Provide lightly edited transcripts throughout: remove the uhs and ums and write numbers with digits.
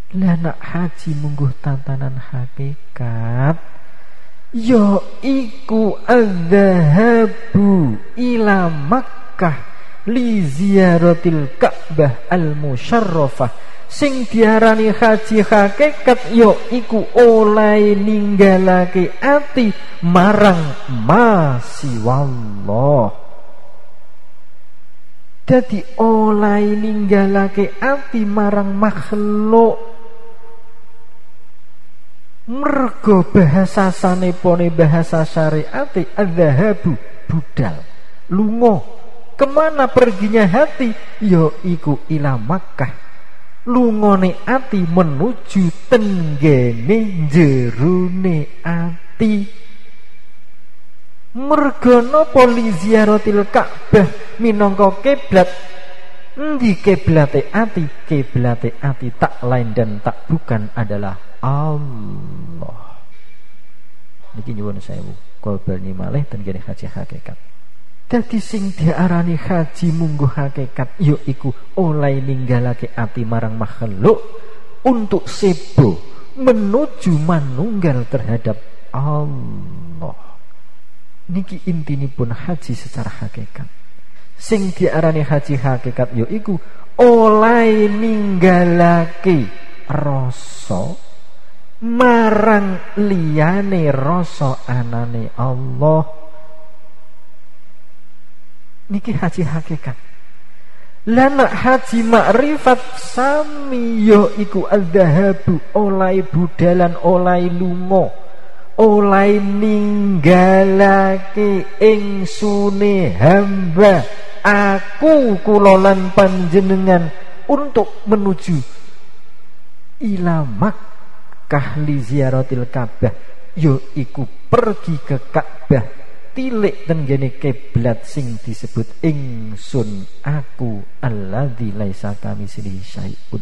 Lah nak haji mungguh tatanan hakikat ya iku adzahabu ila Makkah li ziyaratil Ka'bah al-musyarrafah. Sing diarani haji hakikat ya iku oleh ninggalake ati marang masiwallah. Dadi oleh ninggalake ati marang makhluk. Mergo bahasa sanepone bahasa syariate adzahabu budal lunga. Kemana perginya hati? Ya iku ila Makkah. Lungone ati menuju tenggene jerone ati. Mergo napa li ziaratil Ka'bah minangka kiblat. Endi kiblate ati? Kiblate ati tak lain dan tak bukan adalah Allah. Niki nyuwun sewu kula bali malih ten kene haji hakikat. Dadi sing diarani haji mungguh hakikat ya iku oleh ninggalake ati marang makhluk untuk sebo menuju manunggal terhadap Allah. Niki intinipun haji secara hakikat. Sing diarani haji hakikat ya iku oleh ninggalake rasa marang liyane rasa anane Allah. Niki haji hakikat. Lan haji makrifat sami ya iku adzahabu oleh budalan oleh lunga oleh ninggalake ingsune hamba aku kula lan panjenengan untuk menuju ila Kahli ziaratil Ka'bah yo iku pergi ke Ka'bah tilik tenggene kiblat sing disebut ingsun aku alladzi laisa kamitslihi syai'un.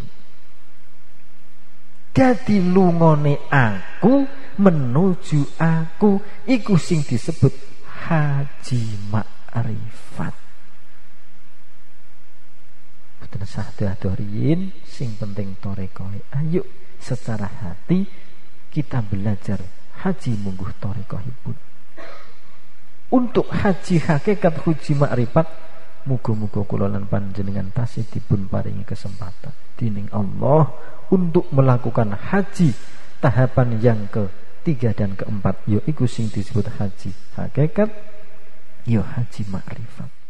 Dadi lungone aku menuju aku iku sing disebut haji ma'rifat. Boten sah-dorin sing penting torekoe. Ayo secara hati kita belajar haji mungguh thariqahipun. Untuk haji hakikat haji makrifat muga-muga kula lan panjenengan tasih dipun paringi kesempatan dening Allah untuk melakukan haji tahapan yang ketiga dan keempat yaiku sing disebut haji hakikat ya haji makrifat.